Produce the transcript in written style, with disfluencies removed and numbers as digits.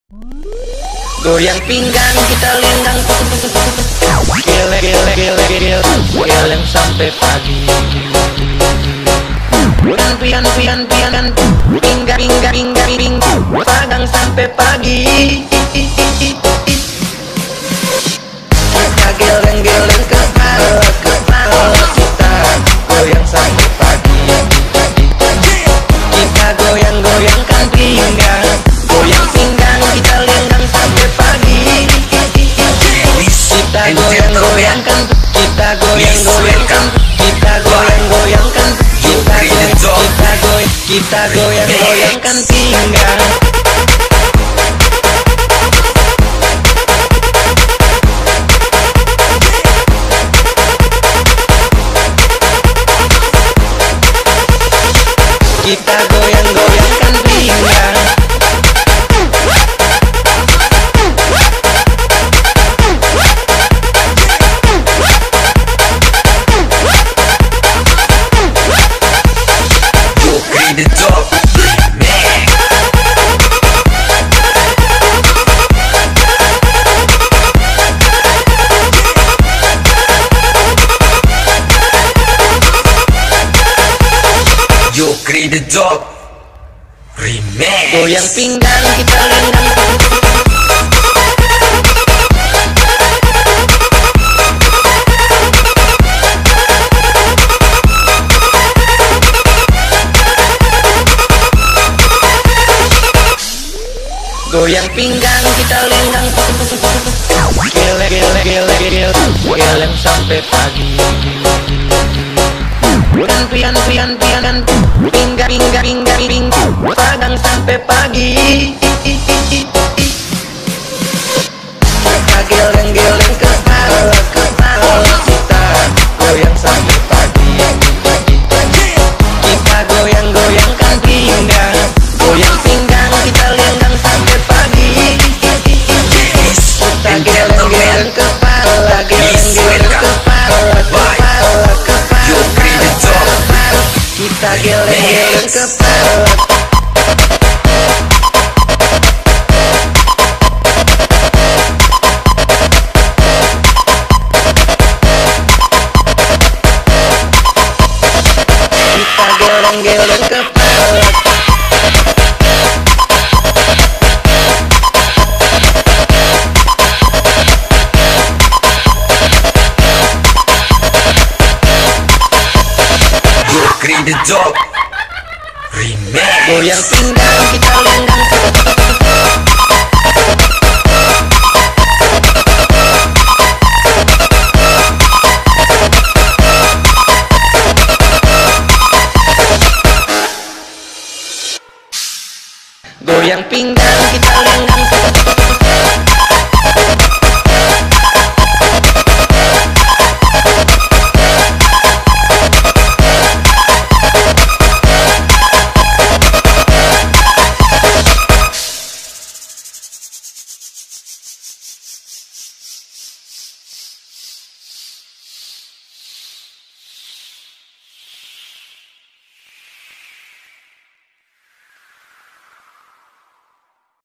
Goyang pinggang kita lenggang, geleng sampai pagi. Pian pinggang, pagang sampai pagi. Kita geleng kepala kita goyang sampai pagi. Kita goyang-goyangkan pinggang, goyang pinggang kita lenggang sampai pagi. Kita goyang-goyangkan, kita goyang-goyangkan, kita goyang-goyangkan, kita goyang-goyangkan pinggang. Kita goyang-goyangkan pinggang. The top Yo create the top remix. Goyang pinggang kita lenggang. Goyang pinggang kita lenggang, geleng sampai pagi. Pian pinggang, pagang sampai pagi. Kita geleng kepala kita goyang sampai pagi. Kita goyang-goyangkan pinggang, goyang pinggang kita lenggang sampai pagi. Kita geleng kepala, geleng kepala. Kita geleng kepala. Kita geleng kepala. create the top remix. Goyang pinggang kita lenggang. Goyang pinggang kita lenggang.